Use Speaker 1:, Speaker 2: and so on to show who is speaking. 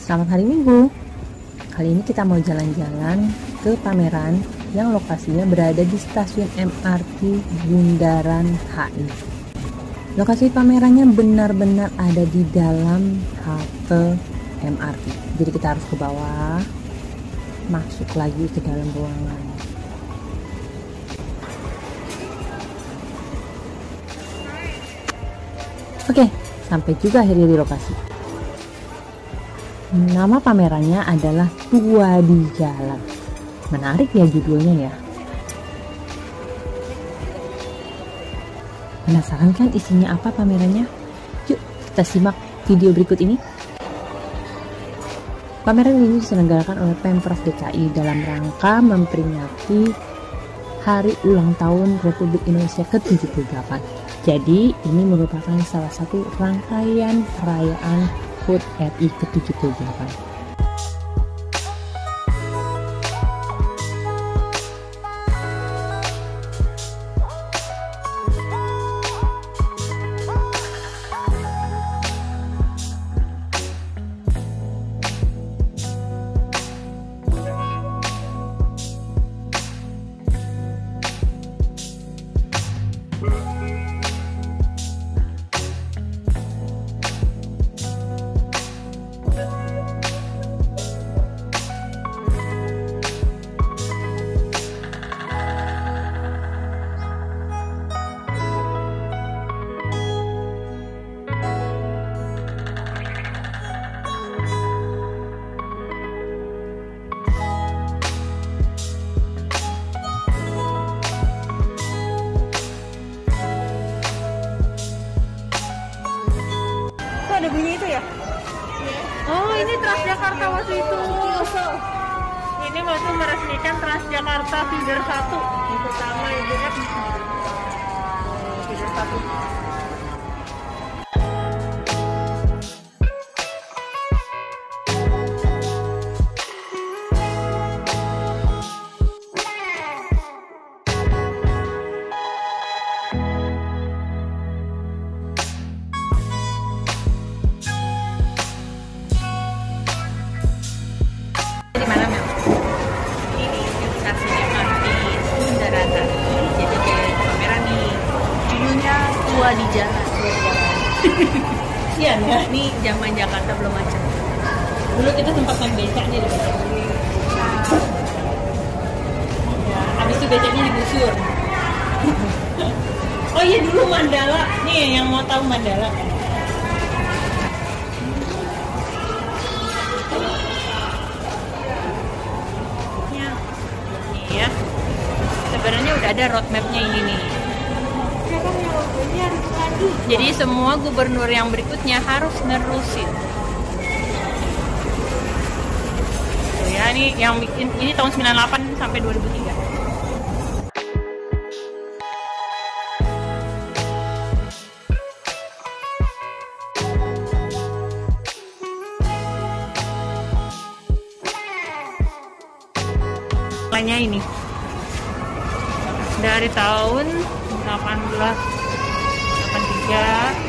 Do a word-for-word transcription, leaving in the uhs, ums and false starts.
Speaker 1: Selamat hari Minggu. Kali ini kita mau jalan-jalan ke pameran yang lokasinya berada di stasiun M R T Bundaran H I. Lokasi pamerannya benar-benar ada di dalam halte M R T. Jadi kita harus ke bawah, masuk lagi ke dalam ruangan. Oke, sampai juga akhirnya di lokasi. Nama pamerannya adalah Tua di Jalan. Menarik ya judulnya ya. Penasaran kan isinya apa pamerannya? Yuk kita simak video berikut ini. Pameran ini diselenggarakan oleh Pemprov D K I dalam rangka memperingati Hari Ulang Tahun Republik Indonesia ke tujuh puluh delapan. Jadi ini merupakan salah satu rangkaian perayaan H U T R I ke tujuh puluh delapan.
Speaker 2: Ada bunyi itu ya? Oh, ini Transjakarta waktu itu. Ini waktu meresmikan Transjakarta Feeder satu. Yang pertama itu kan Feeder satu.
Speaker 3: Di mana Mel? Ini stasiun M R T Bundaran H I. Jadi kayak pameran nih. Judulnya Tua di Jalan.
Speaker 2: Iya ya.
Speaker 3: Ini zaman Jakarta belum macet.
Speaker 2: Dulu kita sempat main becaknya di sini. Ya, habis itu becaknya digusur. Oh iya dulu Mandala. Nih yang mau tahu Mandala kan?
Speaker 3: Ya, sebenarnya udah ada roadmapnya ini nih. Jadi semua gubernur yang berikutnya harus nerusin. Tuh ya, ini yang bikin ini tahun sembilan puluh delapan sampai dua ribu tiga. Ini dari tahun delapan belas delapan puluh tiga